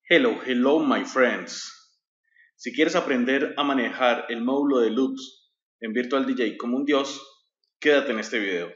Hello, my friends. Si quieres aprender a manejar el módulo de loops en Virtual DJ como un dios, quédate en este video.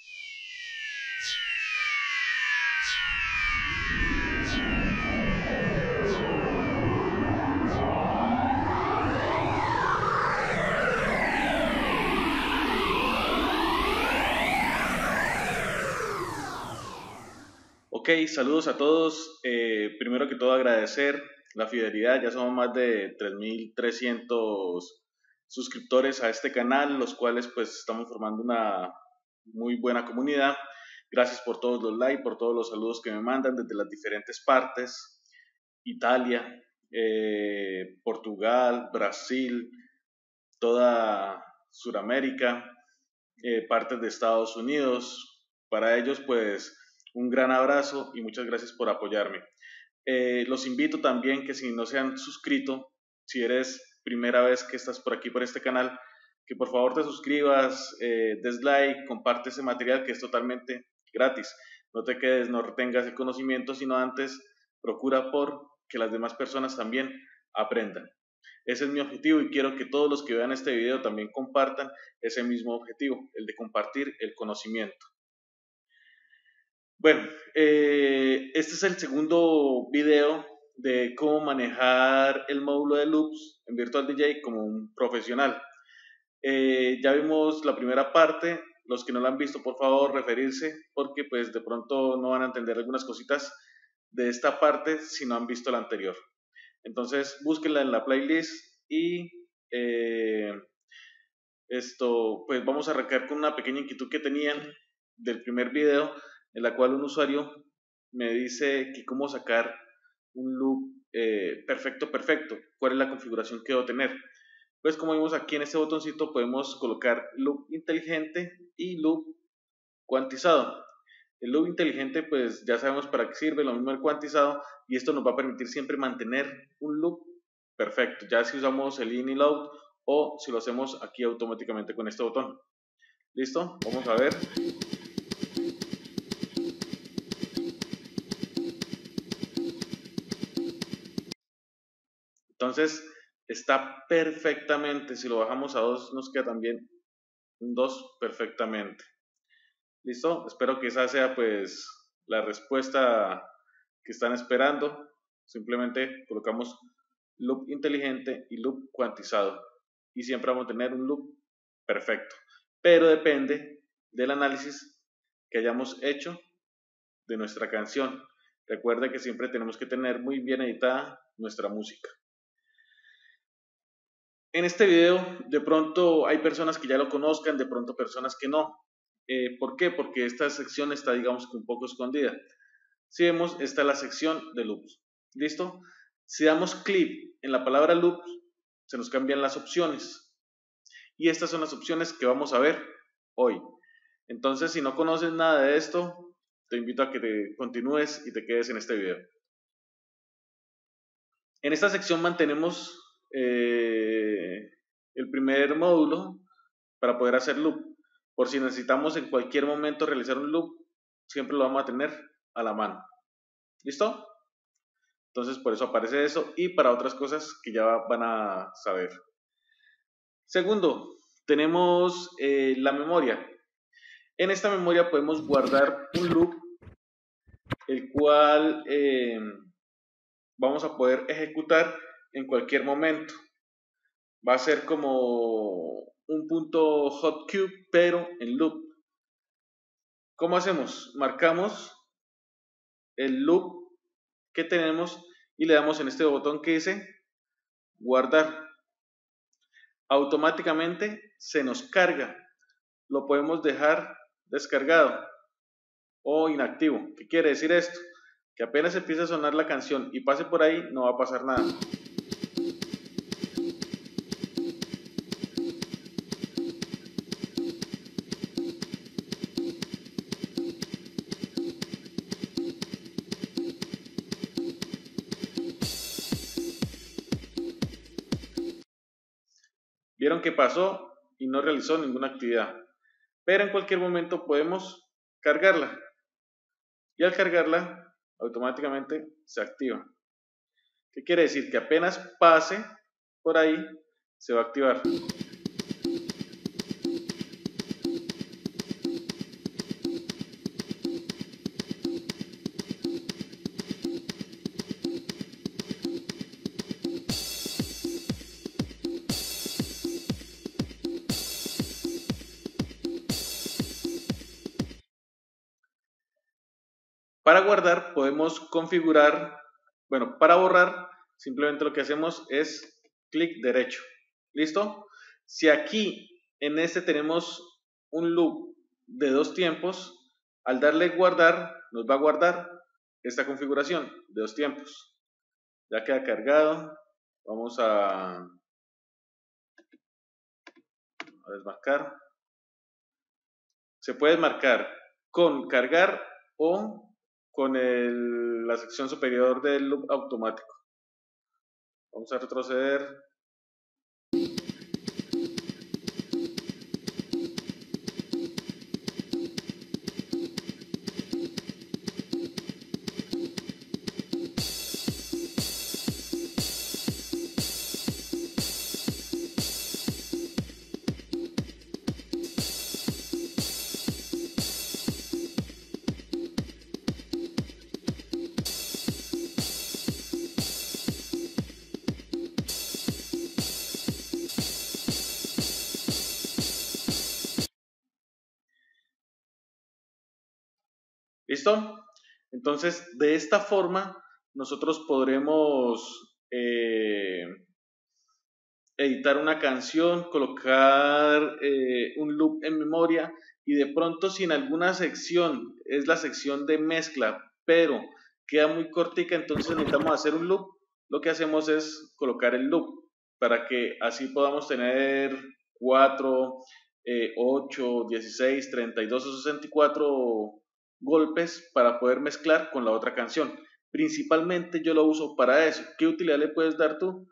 Ok, saludos a todos. Primero que todo agradecer la fidelidad. Ya somos más de 3.300 suscriptores a este canal, los cuales pues estamos formando una muy buena comunidad. Gracias por todos los likes, por todos los saludos que me mandan desde las diferentes partes. Italia, Portugal, Brasil, toda Sudamérica, partes de Estados Unidos. Para ellos, pues, un gran abrazo y muchas gracias por apoyarme. Los invito también que si no se han suscrito, si eres primera vez que estás por aquí, por este canal, que por favor te suscribas, des like, comparte ese material que es totalmente gratis. No te quedes, no retengas el conocimiento, sino antes procura por que las demás personas también aprendan. Ese es mi objetivo y quiero que todos los que vean este video también compartan ese mismo objetivo, el de compartir el conocimiento. Bueno, este es el segundo video de cómo manejar el módulo de loops en Virtual DJ como un profesional. Ya vimos la primera parte. Los que no la han visto, por favor, referirse, porque pues de pronto no van a entender algunas cositas de esta parte si no han visto la anterior. Entonces, búsquenla en la playlist y pues vamos a arrancar con una pequeña inquietud que tenían del primer video, en la cual un usuario me dice que cómo sacar un loop perfecto, cuál es la configuración que debo tener. Pues como vimos aquí en este botoncito podemos colocar loop inteligente y loop cuantizado. El loop inteligente pues ya sabemos para qué sirve, lo mismo el cuantizado, y esto nos va a permitir siempre mantener un loop perfecto, ya si usamos el in y load o si lo hacemos aquí automáticamente con este botón. ¿Listo? Vamos a ver. Entonces está perfectamente, si lo bajamos a 2 nos queda también un 2 perfectamente. ¿Listo? Espero que esa sea pues la respuesta que están esperando. Simplemente colocamos loop inteligente y loop cuantizado y siempre vamos a tener un loop perfecto, pero depende del análisis que hayamos hecho de nuestra canción. Recuerda que siempre tenemos que tener muy bien editada nuestra música. En este video de pronto hay personas que ya lo conozcan, de pronto personas que no. ¿Por qué? Porque esta sección está, digamos, que un poco escondida. Si vemos, está la sección de loops. ¿Listo? Si damos clic en la palabra loops, se nos cambian las opciones. Y estas son las opciones que vamos a ver hoy. Entonces, si no conoces nada de esto, te invito a que te continúes y te quedes en este video. En esta sección mantenemos el primer módulo para poder hacer loop. Por si necesitamos en cualquier momento realizar un loop, siempre lo vamos a tener a la mano. ¿Listo? Entonces por eso aparece eso y para otras cosas que ya van a saber. Segundo, tenemos la memoria. En esta memoria podemos guardar un loop el cual vamos a poder ejecutar en cualquier momento. Va a ser como un punto hot cube pero en loop. ¿Cómo hacemos? Marcamos el loop que tenemos y le damos en este botón que dice guardar. Automáticamente se nos carga. Lo podemos dejar descargado o inactivo. ¿Qué quiere decir esto? Que apenas empiece a sonar la canción y pase por ahí, no va a pasar nada. Vieron que pasó y no realizó ninguna actividad. Pero en cualquier momento podemos cargarla. Y al cargarla, automáticamente se activa. ¿Qué quiere decir? Que apenas pase por ahí, se va a activar. Para guardar podemos configurar, bueno, para borrar simplemente lo que hacemos es clic derecho. ¿Listo? Si aquí en este tenemos un loop de 2 tiempos, al darle guardar nos va a guardar esta configuración de 2 tiempos. Ya queda cargado. Vamos a desmarcar. Se puede desmarcar con cargar o con la sección superior del loop automático. Vamos a retroceder. ¿Listo? Entonces, de esta forma, nosotros podremos editar una canción, colocar un loop en memoria y de pronto si en alguna sección es la sección de mezcla, pero queda muy cortica, entonces necesitamos hacer un loop, lo que hacemos es colocar el loop para que así podamos tener 4, 8, 16, 32 o 64 golpes para poder mezclar con la otra canción. Principalmente yo lo uso para eso. ¿Qué utilidad le puedes dar tú?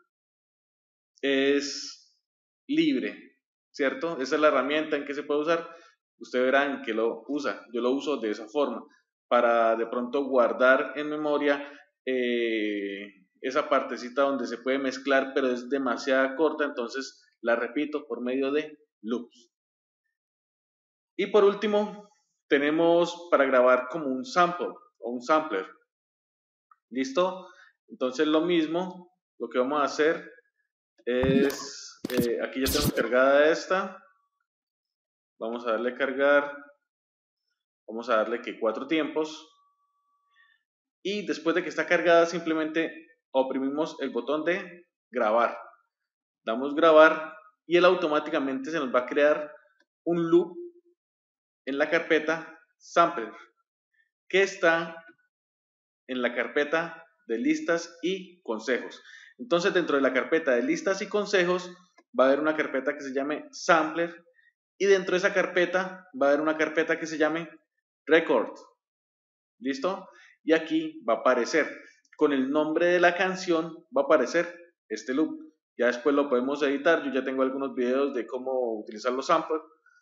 Es libre, ¿cierto? Esa es la herramienta en que se puede usar. Usted verá en qué lo usa. Yo lo uso de esa forma, para de pronto guardar en memoria esa partecita donde se puede mezclar, pero es demasiado corta, entonces la repito por medio de loops. Y por último, tenemos para grabar como un sample o un sampler. ¿Listo? Entonces lo mismo, lo que vamos a hacer es, aquí ya tengo cargada esta, vamos a darle cargar, vamos a darle que 4 tiempos y después de que está cargada simplemente oprimimos el botón de grabar, damos grabar y él automáticamente se nos va a crear un loop en la carpeta sampler que está en la carpeta de listas y consejos. Entonces dentro de la carpeta de listas y consejos va a haber una carpeta que se llame sampler y dentro de esa carpeta va a haber una carpeta que se llame record. ¿Listo? Y aquí va a aparecer con el nombre de la canción, va a aparecer este loop. Ya después lo podemos editar. Yo ya tengo algunos videos de cómo utilizar los samples.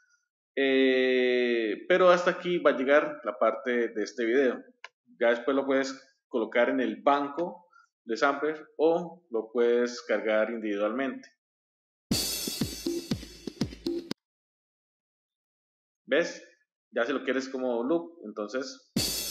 Pero hasta aquí va a llegar la parte de este video. Ya después lo puedes colocar en el banco de sampler o lo puedes cargar individualmente. ¿Ves? Ya si lo quieres como loop, entonces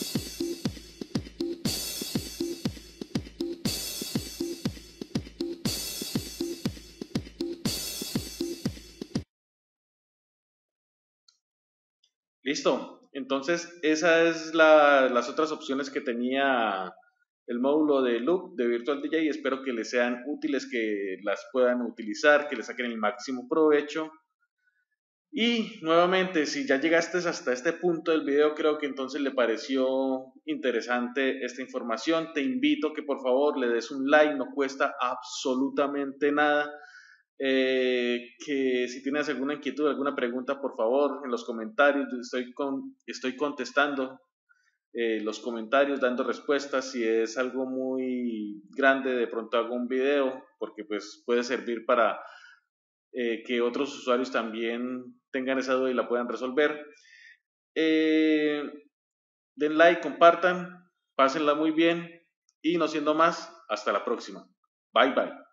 listo. Entonces esas es las otras opciones que tenía el módulo de loop de Virtual DJ. Espero que les sean útiles, que las puedan utilizar, que les saquen el máximo provecho. Y nuevamente, si ya llegaste hasta este punto del video, creo que entonces le pareció interesante esta información. Te invito a que por favor le des un like, no cuesta absolutamente nada. Que si tienes alguna inquietud, alguna pregunta, por favor, en los comentarios, estoy contestando los comentarios, dando respuestas. Si es algo muy grande, de pronto hago un video, porque pues puede servir para que otros usuarios también tengan esa duda y la puedan resolver. Den like, compartan, pásenla muy bien Y no siendo más, hasta la próxima. Bye bye.